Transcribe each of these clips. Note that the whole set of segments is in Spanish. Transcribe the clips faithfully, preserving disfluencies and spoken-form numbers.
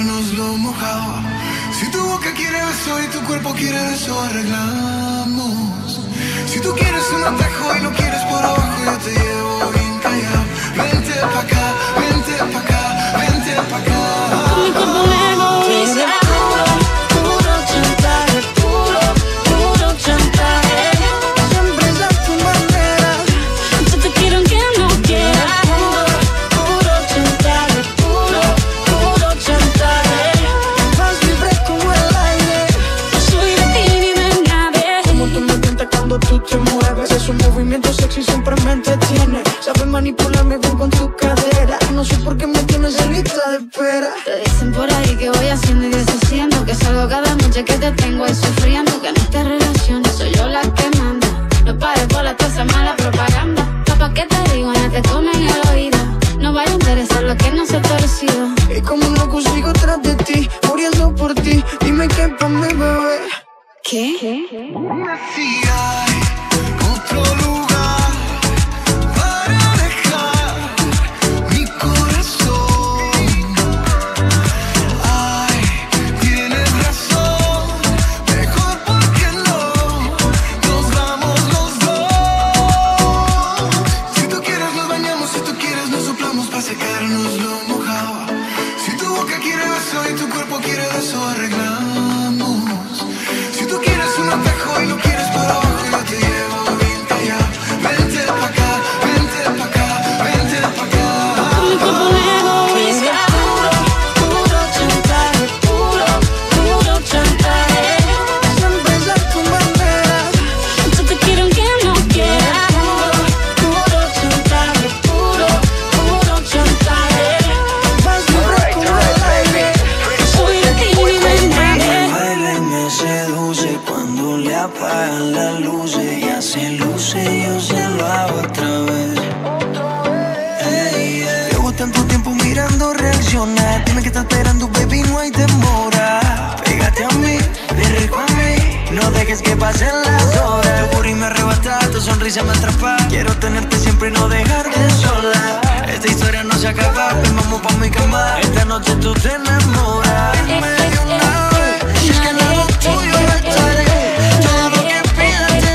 sacarnos lo mojado. Si tu boca quiere beso y tu cuerpo quiere beso, arreglamos. Si tú quieres un atajo y lo quieres por abajo, yo te llevo bien callado. Vente pa' acá, vente pa' acá, vente pa' acá. Mi cuerpo me egoísta. Puro chantaje, puro, puro chantaje. Siempre es a tu manera. Yo te quiero aunque no quieras. Puro, puro chantaje, puro, puro chantaje. Vas libre como el aire. Yo soy de ti, vive en nave. Como tú me tientas cuando tú te mueves. Es un movimiento sexy, siempre me entretiene. Sabes manipularme bien con tu cadera. No sé por qué me tienes en lista de espera. Te dicen por ahí que voy haciendo y deshaciendo, que salgo cada noche que te tengo ahí sufriendo, que en esta relación soy yo la que manda. No pares por la taza mala propaganda. Papá, ¿qué te digo? No te comen el oído. No vaya a interesar lo que no se ha torcido. Y como un loco sigo tras de ti, muriendo por ti. Dime qué pa' mi bebé. ¿Qué? ¿Qué? Si hay otro lugar para dejar mi corazón. Ay, tienes razón. Mejor porque no nos vamos los dos. Si tú quieres nos bañamos, si tú quieres nos soplamos para secarnos lo mojado. Si tu boca quiere beso y tu cuerpo quiere beso, arreglamos. Si tú quieres un atajo y lo quieres por abajo, yo te llevo bien callado. Vente pa' acá, vente pa' acá, vente pa' acá. Mi cuerpo me egoísta. Puro, puro chantaje, puro, puro chantaje. Siempre es a tu manera. Yo te quiero aunque no quieras. Puro, puro chantaje, puro, puro chantaje. Vas libre como el aire. Yo soy de ti, vive en nadie. Baila y me seduce cuando le apagan las luces. Ya se luce, yo se lo hago otra vez. Ey, ey. Llevo tanto tiempo mirando reaccionar. Dime que estás esperando, baby, no hay demora. Pégate a mí, ven rico a mí. No dejes que pasen las horas. Tu puri me arrebata, tu sonrisa me atrapa. Quiero tenerte siempre y no dejarte sola. Esta historia no se acaba, ven, vamos pa' mi cama. Esta noche tú te enamoras. Dime de una vez, si es que al lado tuyo estaré. Todo lo que pidas te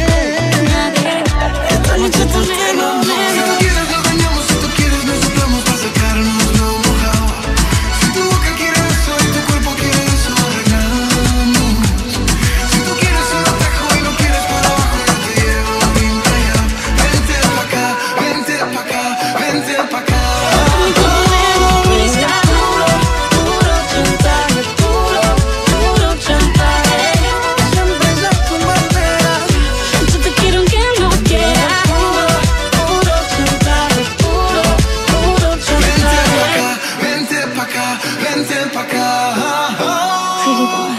daré. Esta noche tú te enamoras. Si tú quieres nos bañamos, si tú quieres nos soplamos para sacarnos lo mojado. Si tu boca quiere beso y tu cuerpo quiere beso, arreglamos. Si tú quieres un atajo y lo quieres por abajo, yo te llevo bien callado. Vente pa' acá, vente pa' acá, vente pa' acá. Mi cuerpo me egoísta. Puro, puro chantaje, puro, puro chantaje. Siempre es a tu manera. Yo te quiero aunque no quieras. Puro, puro chantaje, puro, puro chantaje. Vente pa' acá, vente pa' acá. Pretty boy.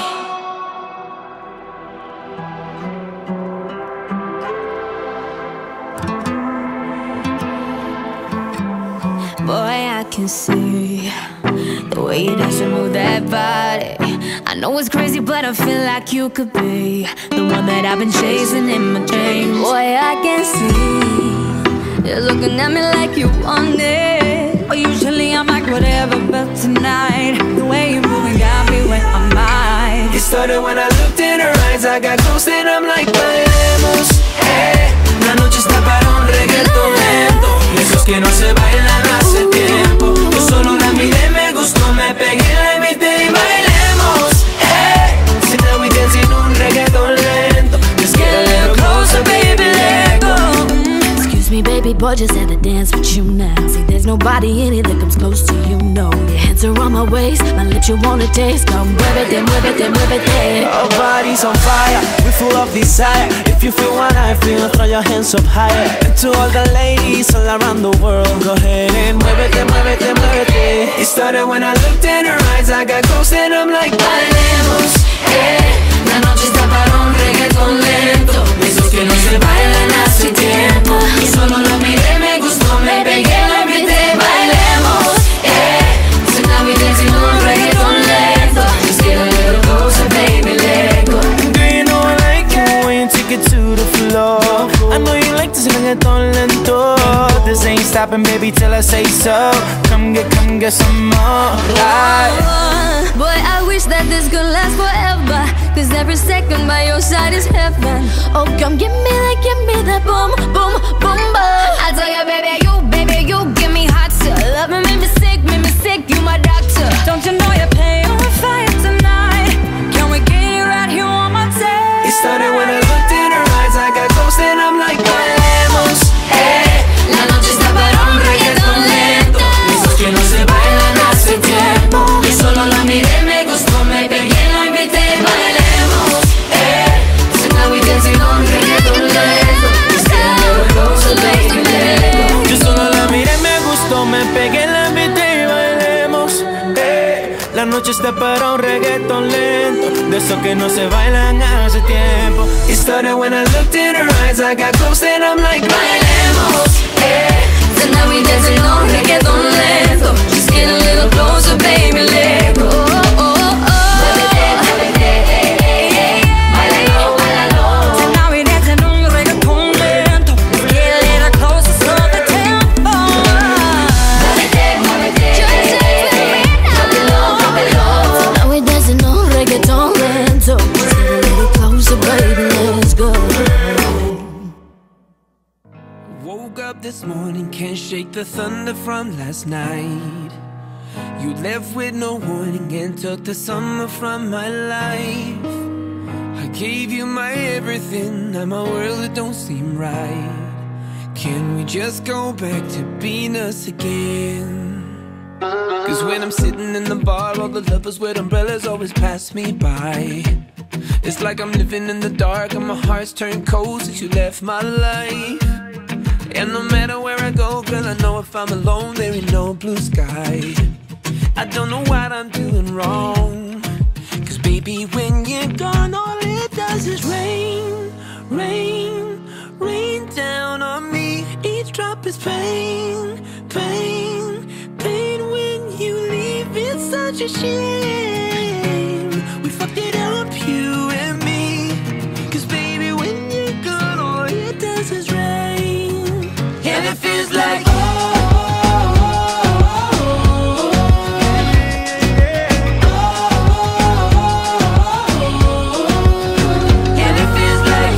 Boy, I can see the way you dance and move that body. I know it's crazy, but I feel like you could be the one that I've been chasing in my dreams. Boy, I can see you're looking at me like you want it. But usually I'm like whatever, but tonight the way you're moving got me where I'm at. It started when I looked in her eyes. I got close and I'm like, bailemos, eh. La noche está para un reggaetón lento. Esos que no se bailan hace tiempo. Yo solo la miré, me gustó, me pegué, la invité y bailemos, eh. So now we dancing un reggaetón lento. Let's get a little closer, baby, let go. Mm, Excuse me, baby boy, just had to dance with you now. See, there's nobody in it that comes close to you, no. Your hands are on my waist, my lips you wanna taste. Come muévete, muévete, muévete. Our bodies on fire, we full of desire. If you feel what I feel, throw your hands up higher. And to all the ladies all around the world, go ahead and muévete, muévete, muévete. It started when I looked in her eyes. I got close and I'm like, bailemos, eh. La noche está para un reggaetón lento. Esos que no se bailan hace tiempo. Y solo lo miré, me gustó, me pegué, la invité, bailemos, eh. So now we dancing un reggaetón lento. Let's get a little closer, baby, let go. Do you know I like it when you take it to the floor? I know you like this reggaetón lento. This ain't stopping. popping, baby, till I say so. Come get, come get some more. Like, oh, boy, I wish that this could last forever, cause every second by your side is heaven. Oh, come give me that, give me that boom, boom, boom, boom. I tell you, baby, you, baby, you give me hot to love me, make me sick, make me sick, you my doctor. Don't you know you're playing on fire tonight? Can we get it right here on my tape? It started when I looked in her eyes, I got close and I'm like, bailemos, eh. La noche está para un reggaetón lento, esos que no se bailan hace tiempo. Y solo la miré, me gustó, me pegué, la invité, bailemos, eh. So now we dancing on reggaetón lento, just get a little closer, baby. yo solo la miré, me gustó, me pegué, la invité y bailemos, eh. La noche está para un reggaetón lento, de esos que no se bailan hace tiempo. It started when I looked in her eyes, I got close and I'm like, bailemos, eh. So now we dancing on reggaeton lento, just get a little closer, baby, let go. Oh, oh, oh, oh. So now we dancing on reggaeton lento, just get a little closer, slow the tempo. So now we dancing on reggaeton lento, just get a little closer, baby, let's go. Woke up this morning, can't shake the thunder from last night. You left with no warning and took the summer from my life. I gave you my everything, now my world it don't seem right. Can we just go back to being us again? Cause when I'm sitting in the bar, all the lovers with umbrellas always pass me by. It's like I'm living in the dark and my heart's turned cold since you left my life. And no matter where I go, girl, I know if I'm alone, there ain't no blue sky. I don't know what I'm doing wrong, cause baby, when you're gone, all it does is rain, rain, rain down on me. Each drop is pain, pain, pain. When you leave, it's such a shame. We fucked it up, you and me. Cause baby, when you're gone, all it does is rain. And it feels like, oh, and it feels like,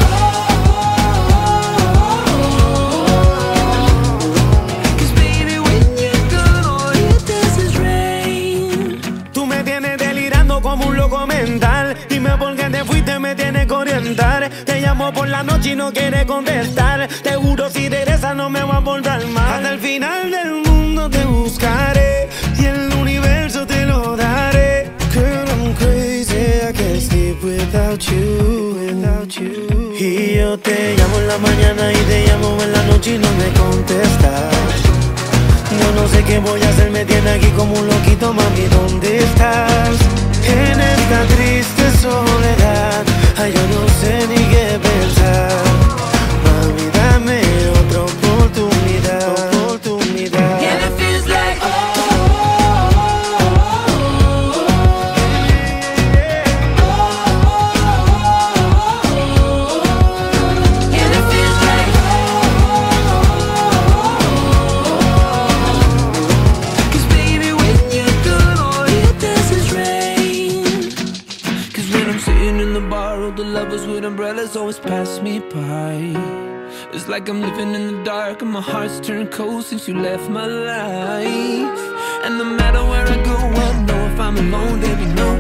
cause baby, when you're gone, all it does is rain. Tú me tienes delirando como un loco mental. Dime por qué te fuiste, me tienes que orientar. Te llamo por la noche y no quieres contestar. Te juro si regresas no me voy a portar mal. Hasta el final del mundo te buscaré y el universo te lo daré. Girl, I'm crazy, I can't sleep without you, without you. Y yo te llamo en la mañana y te llamo en la noche y no me contestas. Yo no sé qué voy a hacer, me tiene aquí como un loquito, mami, ¿dónde estás? En esta triste soledad, ay, yo no sé ni qué pensar. Mami, dame otra oportunidad, oportunidad. And it feels like, oh, and it feels like, cause baby, when you're gone, all it does is rain. Cause when I'm sitting in the bar, all the lovers with umbrellas always pass me by. It's like I'm living in the dark and my heart's turned cold since you left my life. And no matter where I go, I know if I'm alone, there be no